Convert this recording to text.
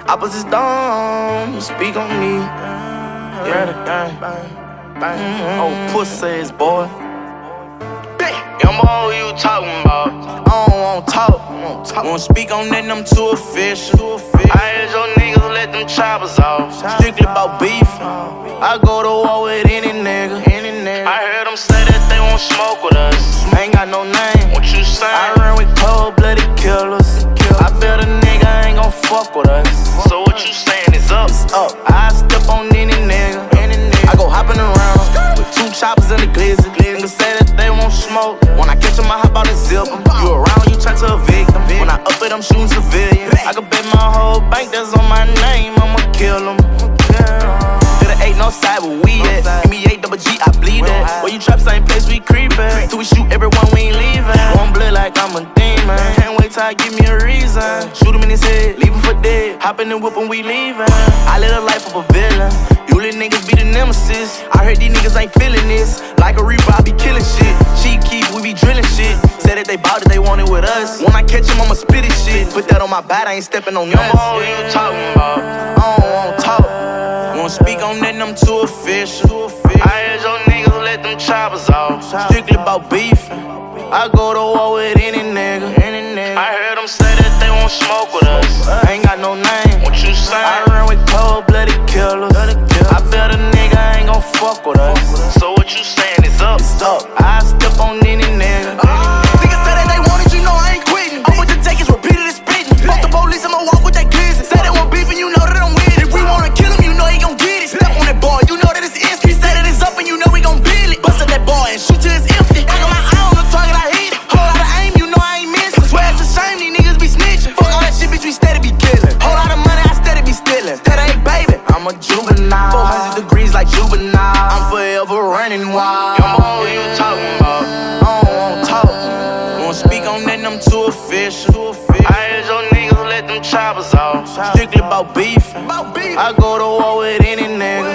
Opposites dumb, you speak on me. Oh, pussies, boy. YoungBoy, who you talking about? I don't want talk. Won't speak on that, I'm too official. I heard your niggas let them choppers off. Strictly about beef. I go to war with any nigga. I heard them say that they won't smoke with us. Ain't got no name. What you saying? I run with cold-blooded killers. I bet a nigga ain't gon' fuck with us. So what you saying is up? Up. I step on any nigga. I go hopping around with 2 choppers in the glizzy. Niggas say that they won't smoke. When I catch 'em, I hop out and zip 'em. You around, you turn to a victim. When I up it, I'm shooting civilians. I could bet my whole bank that's on my name. I'ma kill 'em. To the 8 no side where we at. Give me 8 double G, I bleed that. Where you trap, same place we creepin'. Till we shoot everyone, we ain't leaving. One blood like I'm a demon. Can't wait till I give me a reason. Shoot him in his head, leave him for dead. Hop in the whip and we leaving. I live a life of a villain. You little niggas be the nemesis. I heard these niggas ain't feeling this. Like a reaper, I be killing shit. Cheap keep, we be drilling shit. Said that they bout it, they want it with us. When I catch him, I'ma spit it shit. Put that on my bat, I ain't stepping on nuts. YoungBoy, who you talking about? I don't want talk. Won't speak on that, I'm too official. I heard your niggas let them choppers off. Strictly about beef. I go to war with any nigga. I heard them say that they won't smoke with us. Ain't got no name. What you saying? I run with cold-blooded killers. I bet a nigga ain't gon' fuck with us. So what you saying is up? I step on any nigga. Niggas say that they want it, you know I ain't quitting. I'm with the takers, repeated and spitting. Fuck the police, I'ma walk with that glizzy. Say they want beef and you know that I'm with it. If we wanna kill him, you know he gon' get it. Step on that boy, you know that it's instant. He say that it's up and you know we gon' build it. Bust at that boy and shoot till it's empty. I got my eye on the target, I hit it. Whole lot of aim, you know I ain't missing. Swear it's a shame, these niggas be snitching. Fuck all that shit, bitch, we steady be killing. Whole lot of money, I steady be stealing. That ain't baby, I'm a juvenile. 400 degrees like juvenile. I'm forever running wild. YoungBoy, who you talking about? I don't want talk. Won't speak on that, I'm too official. I heard your niggas let them choppers off. Strictly about beef. I go to war with any nigga.